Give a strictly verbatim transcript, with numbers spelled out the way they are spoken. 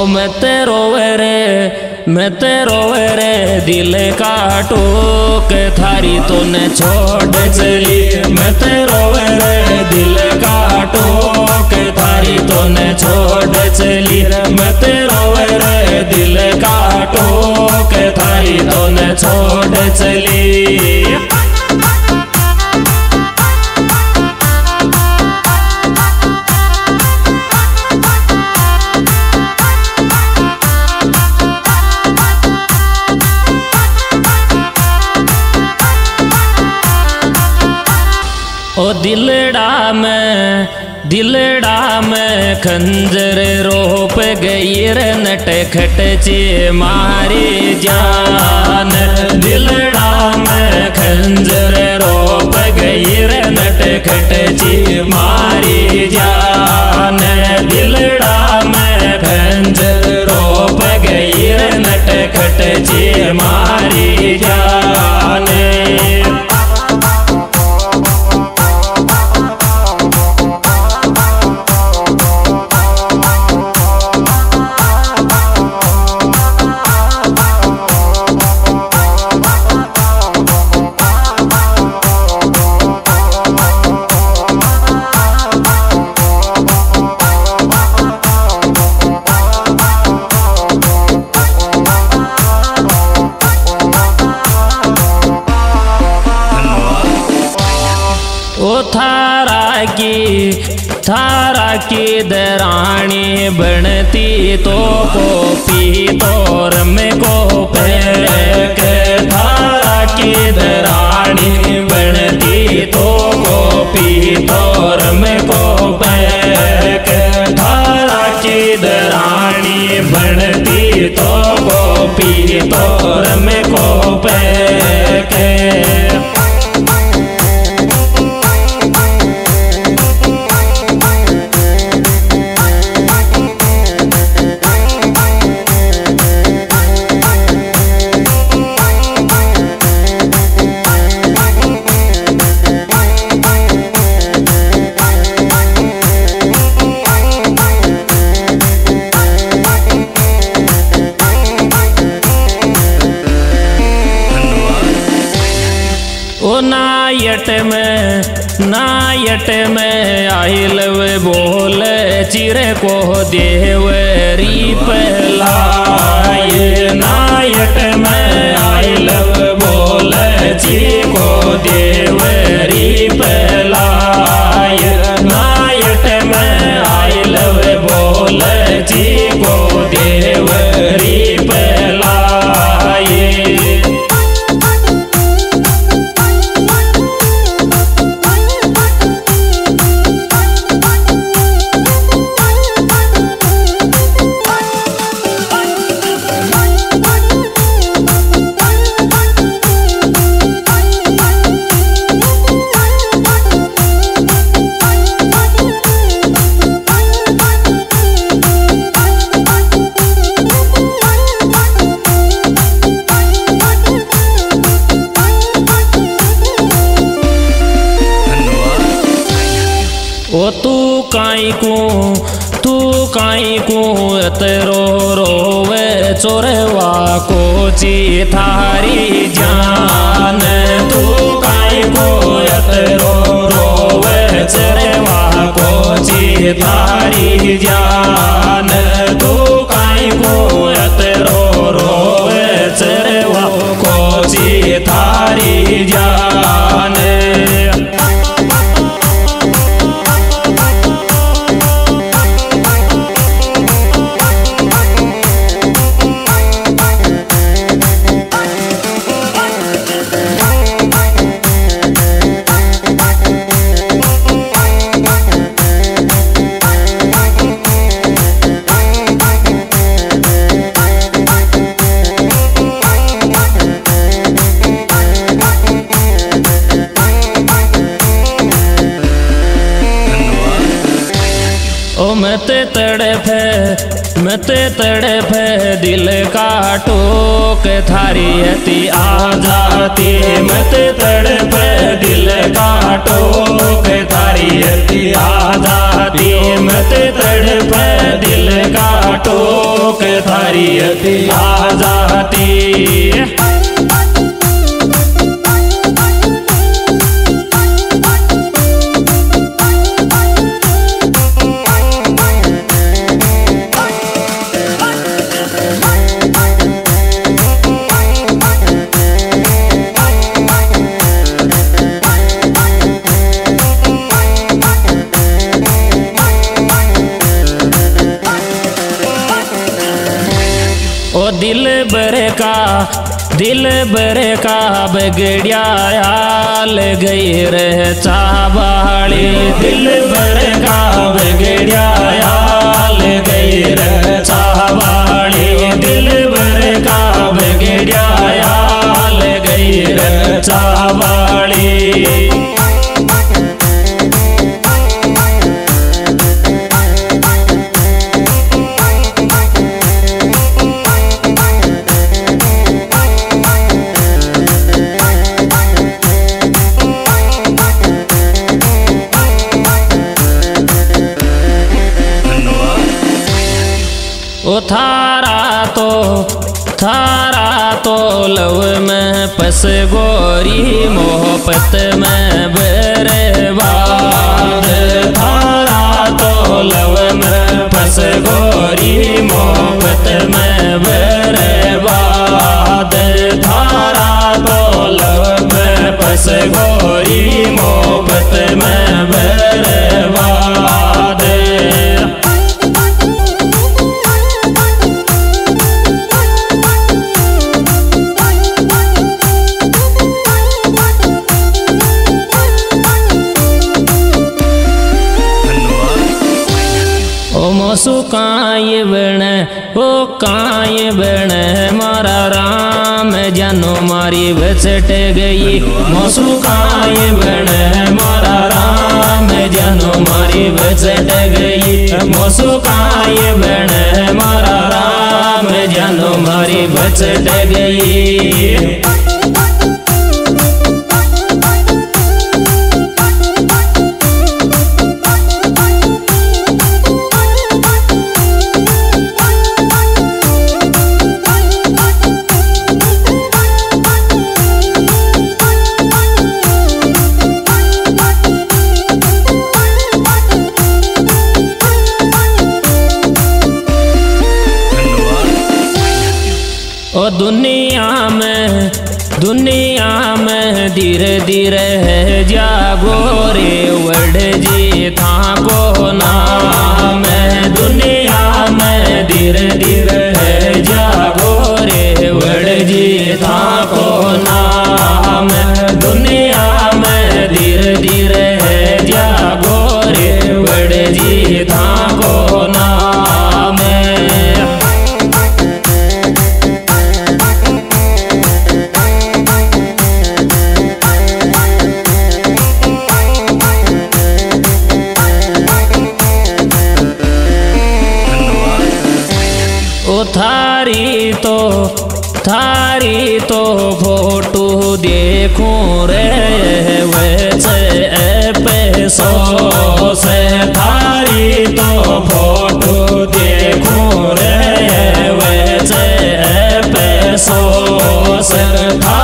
मैं तेरो रे मैं तेरो रे दिल का टोक थारी तो न छोड़ चली। मैं तेरो रे दिल का टोक थारी तो न छोड़ चली। मैं तेरो रे दिल का टोक थारी तो न छोड़ चली। ओ दिलड़ा में दिलड़ा में खंजर रोप गई रे नट खट चे मारी जान। दिलड़ा में खंजर रोप गई रे नट खट चे मारी जान। दिलड़ा में खंजर रोप गई रे नट खट चे मारी जान। ओ थारा की थारा की दरानी बनती तो को पी तोर में को पैक। थारा की दरानी बनती तो को पी तोर में को पैक। थारा की दरानी बनती तो को पी तोर में को पैक। ओ नायट में नायट में आई लव बोल चिरे को देव री पहलाए। नायट में आई लव बोल चिरे को देव री पहलाए। नायट में आई लव बोल चिरे को देव री पहलाए। ओ तू काई को तू काई को तेरो रोवे चोरवा को ची थारी जान। तू काई को तेरो रोवे चोरवा को ची थारी जान। तू काई को तेरो रोवे चोरवा को ची थारी जान। ओ मैं ते तड़फे मत तड़प दिल का टोक थारी अति आ जाती मत तड़प दिल का टोक थारी अति आ जाती मत तड़प दिल का टोक थारी अति आ जाती। ओ दिल बर का दिल बर का बगड़िया आल गई रह चाबाड़ी दिल बर का बगड़िया आल गई रह चाबाड़ी दिल बर का बगड़िया आल गई रह चाबाड़ी। ओ थारा तो थारा तो लव में पस गोरी मोहब्बत में बर्बाद थारा तो लव में पस गोरी मोहब्बत में बर्बाद थारा तो लव में पस गोरी मोहब्बत में बर्बाद। मोसु काये बण ओ काये बण मारा राम जानो मारी बचट गई मोसु काये बण मारा राम जानो मारी बचट गई मोसु काये बण मारा राम जानो मारी बचट गई। ओ दुनिया में दुनिया में धीरे धीरे है जागो रे वड़ जी था को नाम दुनिया में धीरे धीरे है जागो रे वड़ जी था को नाम दुनिया में धीरे धीरे है जागो रे वड़ जी था को नाम। थारी तो थारी तो फोटो देखूं रे वैसे पैसों से थारी तो फोटो देखूं रे वैसे पैसों से।